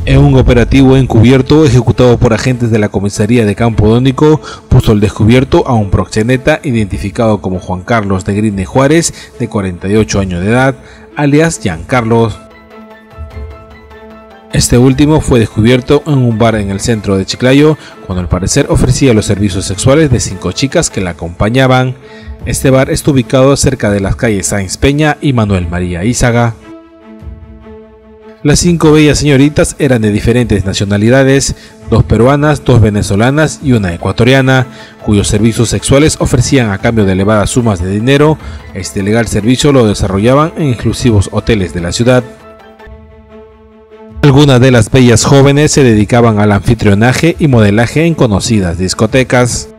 En un operativo encubierto ejecutado por agentes de la comisaría de Campo Dónico, puso al descubierto a un proxeneta identificado como Juan Carlos de Grine Juárez, de 48 años de edad, alias Giancarlos. Este último fue descubierto en un bar en el centro de Chiclayo, cuando al parecer ofrecía los servicios sexuales de 5 chicas que la acompañaban. Este bar está ubicado cerca de las calles Sáenz Peña y Manuel María Ízaga. Las 5 bellas señoritas eran de diferentes nacionalidades, 2 peruanas, 2 venezolanas y una ecuatoriana, cuyos servicios sexuales ofrecían a cambio de elevadas sumas de dinero. Este legal servicio lo desarrollaban en exclusivos hoteles de la ciudad. Algunas de las bellas jóvenes se dedicaban al anfitrionaje y modelaje en conocidas discotecas.